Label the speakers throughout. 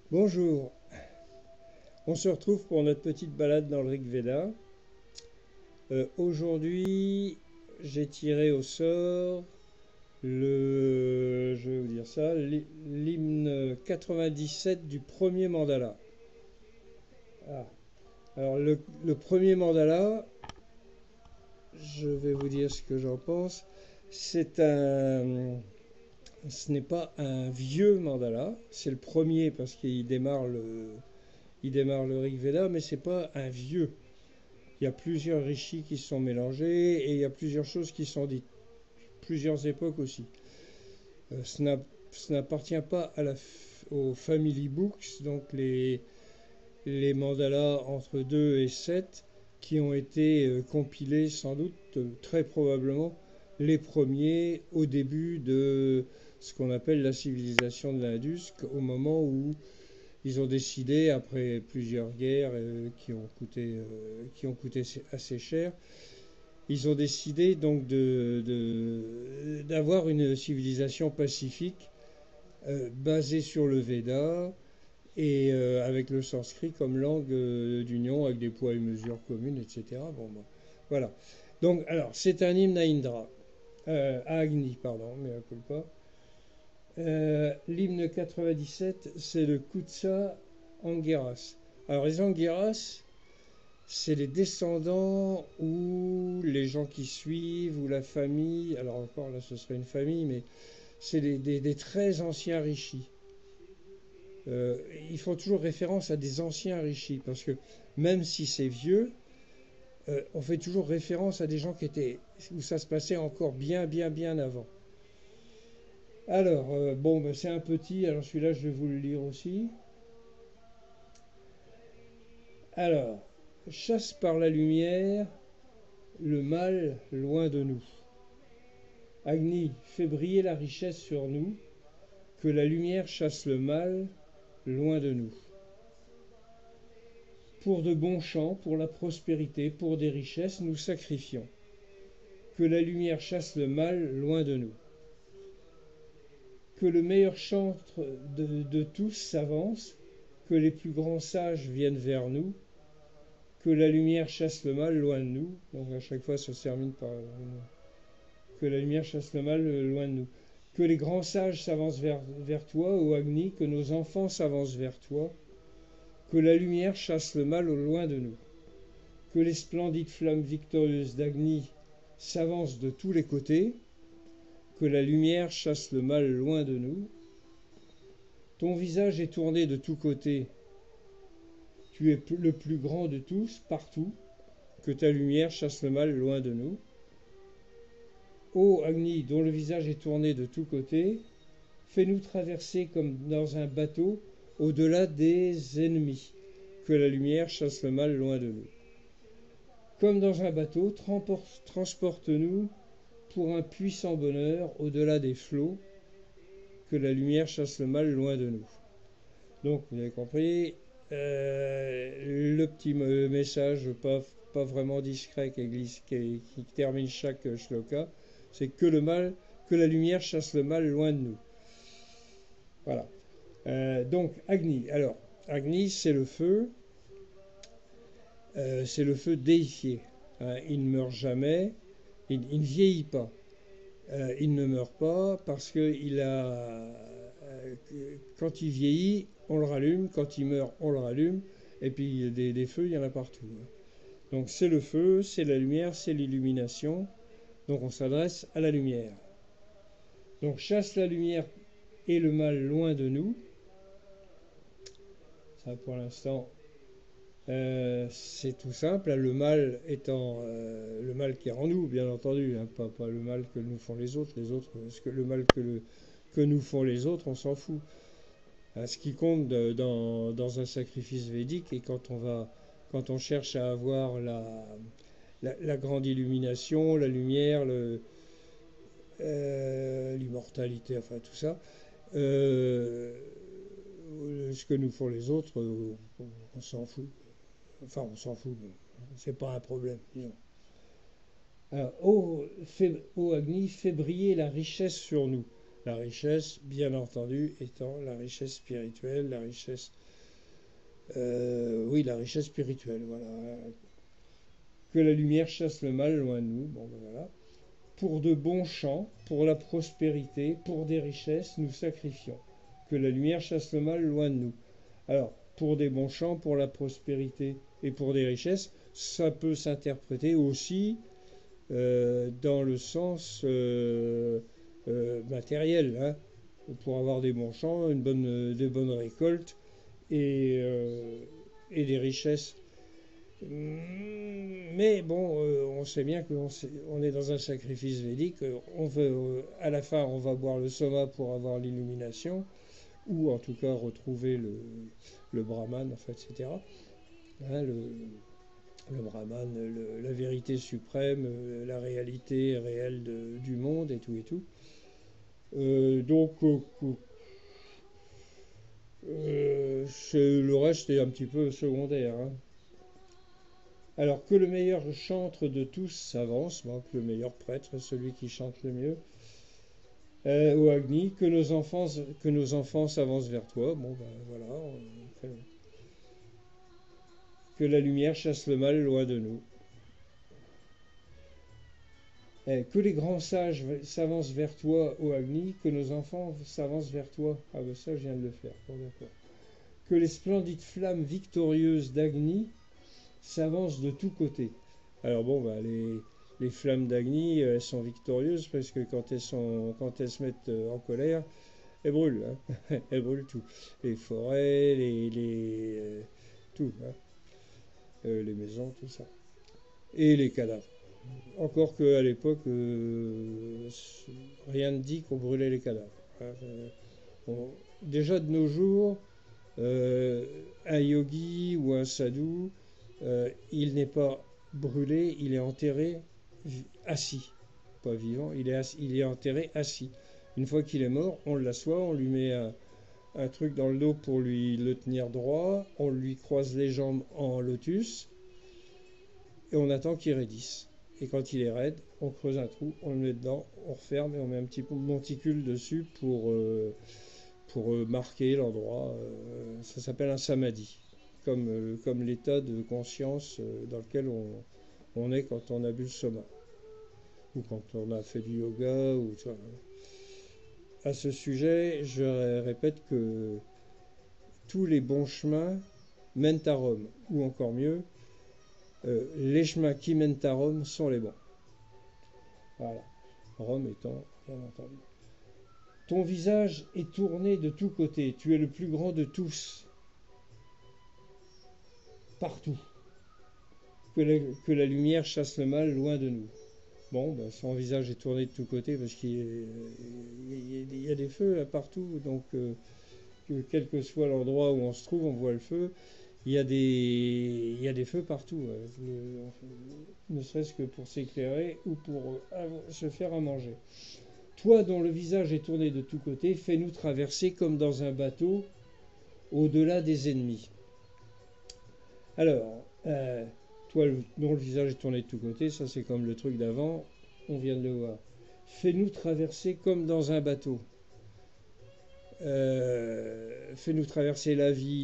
Speaker 1: Bonjour, on se retrouve pour notre petite balade dans le Rig Veda. Aujourd'hui, j'ai tiré au sort je vais vous dire ça, l'hymne 97 du premier mandala. Ah. Alors le premier mandala, je vais vous dire ce que j'en pense. C'est un, ce n'est pas un vieux mandala, c'est le premier parce il démarre le Rig Veda, mais c'est pas un vieux. Il y a plusieurs rishis qui se sont mélangés et il y a plusieurs choses qui sont dites, plusieurs époques aussi. Ce n'appartient pas aux family books, donc les mandalas entre 2 et 7 qui ont été compilés sans doute, très probablement, les premiers au début de ce qu'on appelle la civilisation de l'Indus, au moment où ils ont décidé, après plusieurs guerres qui ont coûté assez cher, ils ont décidé donc d'avoir une civilisation pacifique basée sur le Veda et avec le sanskrit comme langue d'union, avec des poids et mesures communes, etc. Bon, voilà. Donc, alors, c'est un hymne à Indra, à Agni, pardon, mais à culpa. L'hymne 97, c'est le Kutsa Anguirras. Alors, les Anguirras, c'est les descendants ou les gens qui suivent ou la famille. Alors encore là, ce serait une famille, mais c'est des très anciens rishis. Euh, Ils font toujours référence à des anciens rishis parce que même si c'est vieux, on fait toujours référence à des gens qui étaient où ça se passait encore bien avant. Alors bon, ben, c'est un petit. Alors celui-là, je vais vous le lire aussi. Alors, chasse par la lumière le mal loin de nous. Agni, fais briller la richesse sur nous, que la lumière chasse le mal loin de nous. Pour de bons champs, pour la prospérité, pour des richesses, nous sacrifions. Que la lumière chasse le mal loin de nous. Que le meilleur chantre de tous s'avance, que les plus grands sages viennent vers nous, que la lumière chasse le mal loin de nous. Donc à chaque fois, ça se termine par que la lumière chasse le mal loin de nous. Que les grands sages s'avancent vers toi, ô Agni, que nos enfants s'avancent vers toi, que la lumière chasse le mal au loin de nous. Que les splendides flammes victorieuses d'Agni s'avancent de tous les côtés, que la lumière chasse le mal loin de nous. Ton visage est tourné de tous côtés, tu es le plus grand de tous, partout, que ta lumière chasse le mal loin de nous. Ô Agni, dont le visage est tourné de tous côtés, fais-nous traverser comme dans un bateau au-delà des ennemis, que la lumière chasse le mal loin de nous. Comme dans un bateau, transporte-nous pour un puissant bonheur au-delà des flots, que la lumière chasse le mal loin de nous. Donc, vous avez compris, le petit message pas vraiment discret qui termine chaque shloka, c'est que la lumière chasse le mal loin de nous. Voilà. Donc, Agni. Alors, Agni, c'est le feu déifié. Hein, il ne meurt jamais, il ne vieillit pas. Il ne meurt pas parce que quand il vieillit, on le rallume, quand il meurt, on le rallume, et puis des feux, il y en a partout. Donc c'est le feu, c'est la lumière, c'est l'illumination. Donc on s'adresse à la lumière. Donc chasse la lumière et le mal loin de nous. Ça pour l'instant, c'est tout simple. Le mal étant le mal qui est en nous, bien entendu, hein, pas le mal que nous font les autres. Parce que le mal que nous font les autres, on s'en fout. Ce qui compte dans un sacrifice védique, et quand on cherche à avoir la grande illumination, la lumière, l'immortalité, enfin tout ça, euh, ce que nous font les autres, on s'en fout. Enfin, on s'en fout, c'est pas un problème, disons. Alors, ô Agni, fais briller la richesse sur nous. La richesse, bien entendu, étant la richesse spirituelle, la richesse, oui, la richesse spirituelle, voilà. Que la lumière chasse le mal loin de nous, bon ben voilà. Pour de bons champs, pour la prospérité, pour des richesses, nous sacrifions. Que la lumière chasse le mal loin de nous. Alors, pour des bons champs, pour la prospérité et pour des richesses, ça peut s'interpréter aussi dans le sens matériel, hein, pour avoir des bons champs, de bonnes récoltes et, euh, et des richesses. Mais bon, on sait bien qu'on est dans un sacrifice védique. On veut, à la fin, on va boire le soma pour avoir l'illumination, ou en tout cas retrouver le Brahman, enfin, etc. Hein, le Brahman, la vérité suprême, la réalité réelle du monde et tout et tout. Le reste est un petit peu secondaire. Hein. Alors que le meilleur chantre de tous s'avance, donc le meilleur prêtre, celui qui chante le mieux, au Agni, que nos enfants s'avancent vers toi. Bon, ben voilà. Que la lumière chasse le mal loin de nous. Que les grands sages s'avancent vers toi, ô Agni, que nos enfants s'avancent vers toi. Ah ben ça, je viens de le faire. Bon, d'accord. Que les splendides flammes victorieuses d'Agni s'avancent de tous côtés. Alors bon, bah, les flammes d'Agni, elles sont victorieuses parce que quand elles se mettent en colère, elles brûlent. Hein. Elles brûlent tout. Les forêts, tout. Hein. Les maisons, tout ça. Et les cadavres. Encore qu'à l'époque, rien ne dit qu'on brûlait les cadavres. Hein. Déjà de nos jours, un yogi ou un sadhu, il n'est pas brûlé, il est enterré assis. Pas vivant, il est enterré assis. Une fois qu'il est mort, on l'assoit, on lui met un truc dans le dos pour lui le tenir droit, on lui croise les jambes en lotus et on attend qu'il raidisse. Et quand il est raide, on creuse un trou, on le met dedans, on referme et on met un petit monticule dessus pour marquer l'endroit. Ça s'appelle un samadhi, comme l'état de conscience dans lequel on est quand on a bu le soma, ou quand on a fait du yoga. À ce sujet, je répète que tous les bons chemins mènent à Rome, ou encore mieux, les chemins qui mènent à Rome sont les bons. Voilà. Rome étant, bien entendu. Ton visage est tourné de tous côtés. Tu es le plus grand de tous. Partout. Que la lumière chasse le mal loin de nous. Bon, ben, son visage est tourné de tous côtés parce qu'il y a des feux là partout. Donc, quel que soit l'endroit où on se trouve, on voit le feu. Il y a des feux partout. Ne serait-ce que pour s'éclairer ou pour se faire à manger. Toi dont le visage est tourné de tous côtés, fais-nous traverser comme dans un bateau au-delà des ennemis. Alors, toi dont le visage est tourné de tous côtés, ça c'est comme le truc d'avant, on vient de le voir. Fais-nous traverser comme dans un bateau. Fais-nous traverser la vie,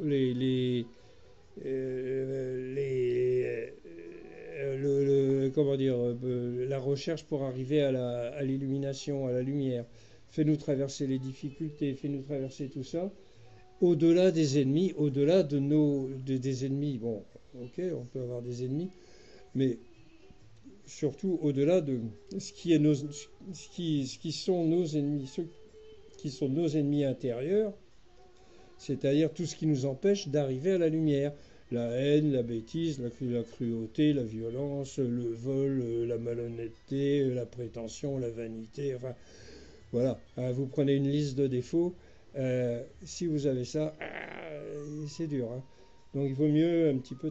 Speaker 1: comment dire, la recherche pour arriver à l'illumination, à la lumière. Fais-nous traverser les difficultés, fais-nous traverser tout ça. Au-delà des ennemis, au-delà des ennemis. Bon, ok, on peut avoir des ennemis, mais surtout au-delà de ce qui sont nos ennemis, ceux qui sont nos ennemis intérieurs, c'est-à-dire tout ce qui nous empêche d'arriver à la lumière. La haine, la bêtise, la cruauté, la violence, le vol, la malhonnêteté, la prétention, la vanité, enfin voilà. Vous prenez une liste de défauts, si vous avez ça, c'est dur. Hein. Donc il vaut mieux un petit peu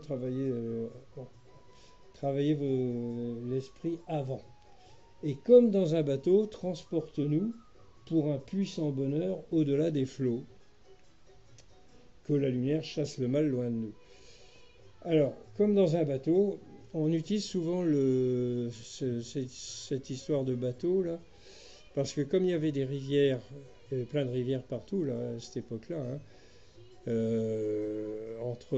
Speaker 1: travailler l'esprit avant. Et comme dans un bateau, transporte-nous pour un puissant bonheur au-delà des flots. Que la lumière chasse le mal loin de nous. Alors, comme dans un bateau, on utilise souvent cette histoire de bateau là Parce que comme il y avait des rivières, il y avait plein de rivières partout là, à cette époque-là, hein, entre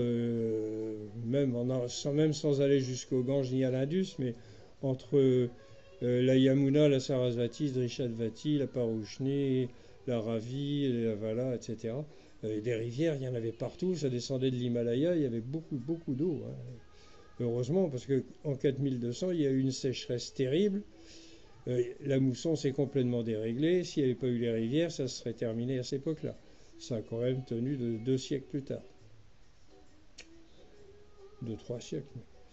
Speaker 1: même sans aller jusqu'au Gange ni à l'Indus, mais entre la Yamuna, la Sarasvati, Drishadvati, la Parouchni, la Ravi, la Vala, etc. Des rivières, il y en avait partout, ça descendait de l'Himalaya, il y avait beaucoup, beaucoup d'eau, hein. Heureusement, parce qu'en 4200, il y a eu une sécheresse terrible. La mousson s'est complètement déréglée. S'il n'y avait pas eu les rivières, ça se serait terminé à cette époque-là. Ça a quand même tenu 2 siècles plus tard. 2, 3 siècles.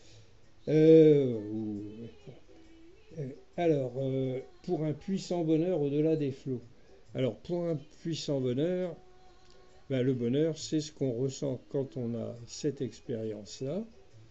Speaker 1: Alors, pour un puissant bonheur au-delà des flots. Alors, pour un puissant bonheur, ben, le bonheur, c'est ce qu'on ressent quand on a cette expérience-là.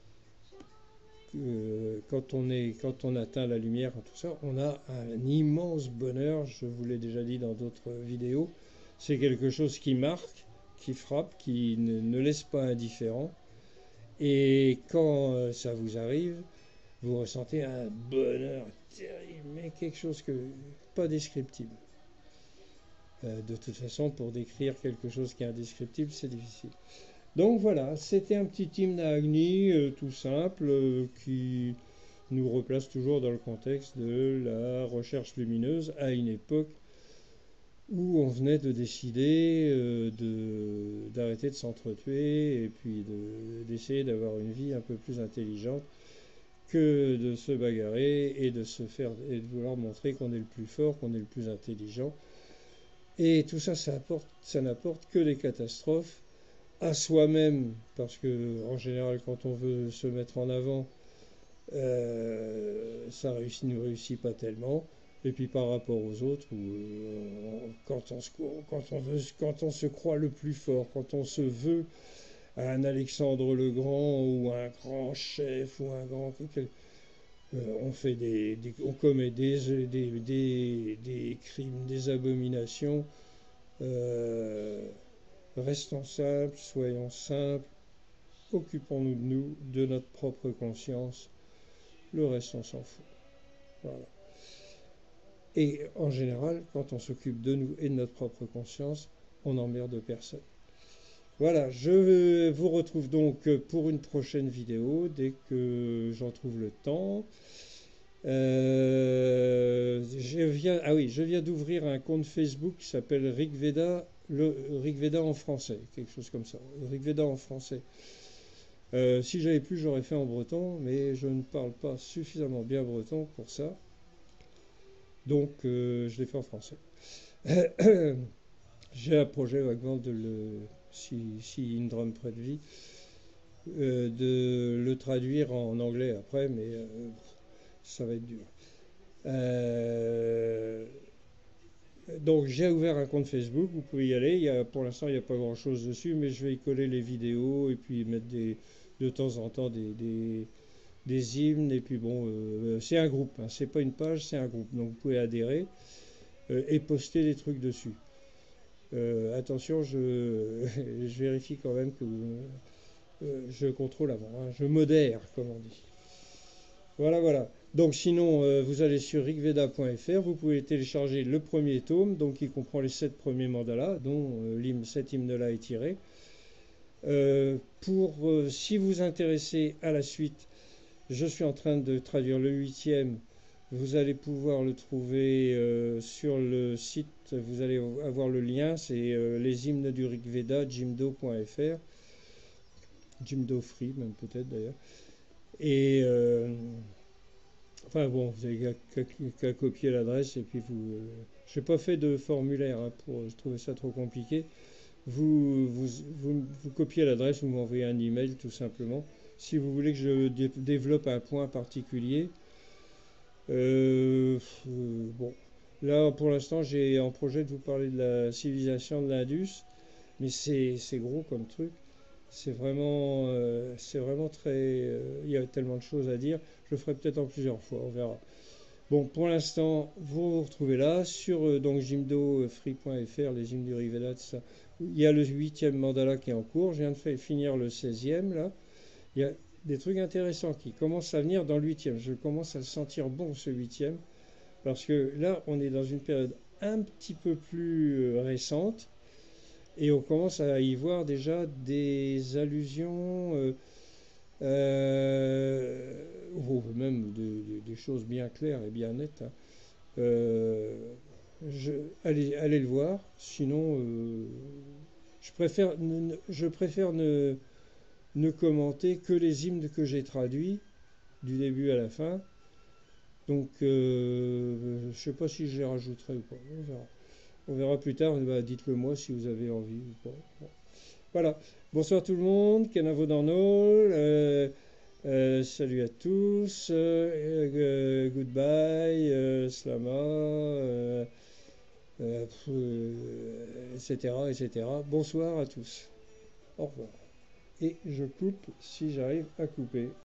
Speaker 1: Quand on atteint la lumière, tout ça, on a un immense bonheur. Je vous l'ai déjà dit dans d'autres vidéos. C'est quelque chose qui marque, qui frappe, qui ne laisse pas indifférent. Et quand ça vous arrive, vous ressentez un bonheur terrible, mais quelque chose que pas descriptible. De toute façon, pour décrire quelque chose qui est indescriptible, c'est difficile. Donc voilà, c'était un petit hymne à Agni, tout simple, qui nous replace toujours dans le contexte de la recherche lumineuse à une époque où on venait de décider d'arrêter de s'entretuer et puis d'essayer d'avoir une vie un peu plus intelligente que de se bagarrer et et de vouloir montrer qu'on est le plus fort, qu'on est le plus intelligent. Et tout ça, ça n'apporte que des catastrophes à soi-même, parce que en général, quand on veut se mettre en avant, ça ne réussit pas tellement. Et puis par rapport aux autres, quand on se croit le plus fort, quand on se veut un Alexandre le Grand ou un grand chef ou un grand, on commet des crimes, des abominations. Restons simples, soyons simples, occupons-nous de nous, de notre propre conscience. Le reste, on s'en fout. Voilà. Et en général, quand on s'occupe de nous et de notre propre conscience, on n'emmerde personne. Voilà, je vous retrouve donc pour une prochaine vidéo dès que j'en trouve le temps. Je viens d'ouvrir un compte Facebook qui s'appelle Rigveda, le Rigveda en français, quelque chose comme ça. Rigveda en français. Si j'avais pu, j'aurais fait en breton, mais je ne parle pas suffisamment bien breton pour ça. Donc, je l'ai fait en français. J'ai un projet vaguement si Indra me prête vie, de le traduire en anglais après, mais ça va être dur. Donc j'ai ouvert un compte Facebook, vous pouvez y aller. Pour l'instant, il n'y a pas grand-chose dessus, mais je vais y coller les vidéos et puis mettre de temps en temps des hymnes. Et puis bon, c'est un groupe, hein, c'est pas une page, c'est un groupe. Donc vous pouvez adhérer et poster des trucs dessus. Attention, je vérifie quand même que je contrôle avant, hein, je modère, comme on dit. Voilà. Donc sinon, vous allez sur rigveda.fr, vous pouvez télécharger le premier tome, donc qui comprend les 7 premiers mandalas, dont cet hymne-là est tiré. Si vous intéressez à la suite, je suis en train de traduire le 8e. Vous allez pouvoir le trouver sur le site, vous allez avoir le lien, c'est les hymnes du Rigveda, jimdo.fr, Jimdo Free même peut-être d'ailleurs. Et enfin bon, vous n'avez qu'à copier l'adresse et puis je n'ai pas fait de formulaire, hein, je trouvais ça trop compliqué. Vous copiez l'adresse, vous m'envoyez un email tout simplement. Si vous voulez que je développe un point particulier, bon, là pour l'instant j'ai en projet de vous parler de la civilisation de l'Indus, mais c'est gros comme truc. C'est vraiment très. Il y a tellement de choses à dire. Je le ferai peut-être en plusieurs fois, on verra. Bon, pour l'instant, vous retrouvez là sur donc jimdofree.fr, les hymnes du Rigveda, tout ça. Il y a le 8e mandala qui est en cours. Je viens de finir le 16e là. Il y a des trucs intéressants qui commencent à venir dans le 8e. Je commence à le sentir bon ce 8e. Parce que là, on est dans une période un petit peu plus récente et on commence à y voir déjà des allusions, ou même des choses bien claires et bien nettes, hein. Euh, allez le voir, sinon je préfère ne commenter que les hymnes que j'ai traduits du début à la fin. Donc je ne sais pas si je les rajouterai ou pas. On verra. On verra plus tard. Bah, dites-le moi si vous avez envie ou pas. Bon. Voilà. Bonsoir tout le monde. Kenavo dans Nol. Salut à tous. Goodbye. Slama. Etc., etc. Bonsoir à tous. Au revoir. Et je coupe si j'arrive à couper.